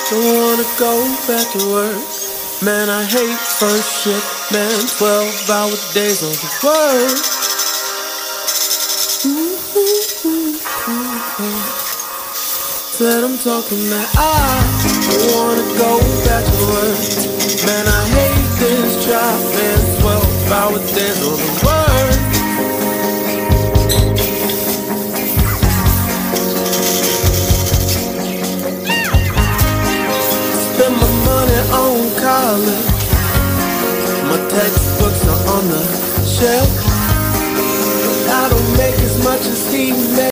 Don't wanna go back to work. Man, I hate first shift. Man, 12-hour days on the work. Said I'm talking that I don't wanna go back to work. Man, I hate this job. Man, 12-hour days on the work. Spend my money on college. My textbooks are on the shelf. I don't make as much as he makes.